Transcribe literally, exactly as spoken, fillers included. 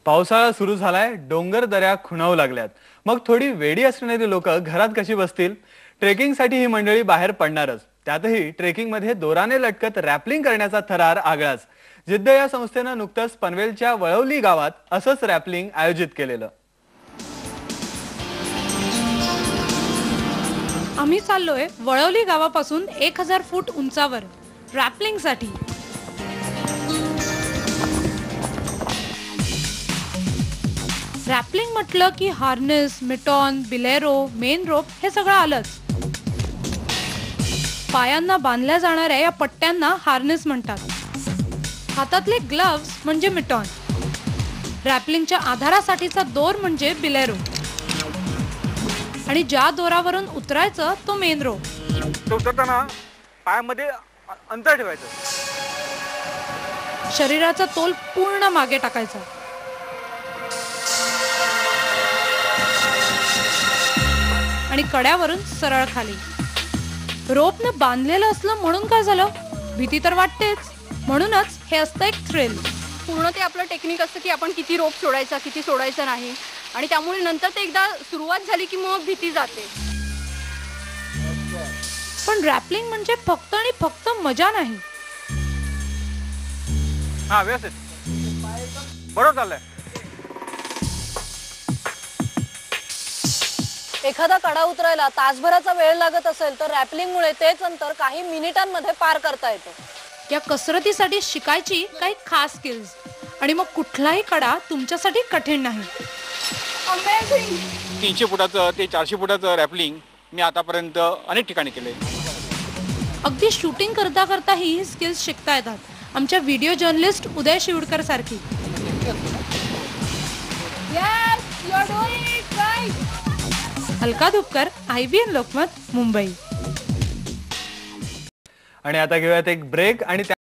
पावसाळा सुरू झालाय, डोंगर दऱ्या खुणावू लागल्यात। मग थोडी वेडी असणारी लोक घरात कशी बसतील? ट्रेकिंगसाठी ही मंडळी बाहेर पडणारच। त्यातही ट्रेकिंगमध्ये दोराने लटकत रॅपलिंग करण्याचा थरार आगळाच। जिद्द या संस्थेने नुकतंच पनवेलच्या वळवली गावात असंच रॅपलिंग आयोजित केलेलं। आम्ही चाललोय वळवली गावापासून एक हजार फूट उंचावर रॅपलिंगसाठी। रॅपलिंग म्हटलं की हार्नेस, मिटॉन, बिलेरो, मेन रोप हे सगळं आलंच। पायांना बांधल्या जाणाऱ्या या पट्ट्यांना हार्नेस म्हणतात। हातातले ग्लव्स म्हणजे मिटॉन। रॅपलिंगच्या आधारासाठीचा दोर म्हणजे बिलेरो आणि ज्या दोरावरून उतरायचं तो मेन रोप। उतरताना पायामध्ये अंतर ठेवायचं, शरीराचा तोल पूर्ण मागे टाकायचा आणि कड्यावरून सरळ खाली। रोपनं बांधलेलं असलं म्हणून काय झालं, भीती तर वाटतेच, म्हणूनच हे असतं एक थ्रिल। पूर्ण ते आपलं टेक्निक असतं की आपण किती रोप सोडायचा, किती सोडायचं नाही, आणि त्यामुळे नंतर ते एकदा सुरुवात झाली की मग भीती जाते। पण रॅपलिंग म्हणजे फक्त आणि फक्त मजा नाही। हा व्यवस्थित, बरोबर चाललंय। एखादा कडा उतरायला तासभराचा वेळ लागत असेल तर रॅपलिंगमुळे तेच अंतर काही मिनिटांमध्ये पार करता येतं। या कसरतीसाठी शिकायची काही खास स्किल्स, आणि मग कुठलाही कडा तुमच्यासाठी कठीण नाही। तीनशे फुटाचं ते चारशे फुटाचं रॅपलिंग मी आतापर्यंत अनेक ठिकाणी केले। अगदी शूटिंग करता करता ही स्किल्स शिकता येतात, आमच्या व्हिडिओ जर्नलिस्ट उदय शिवडकर सारखी। Alka Dhupkar, I B N Lokmat, Mumbai. आणि आता घेऊयात एक ब्रेक आणि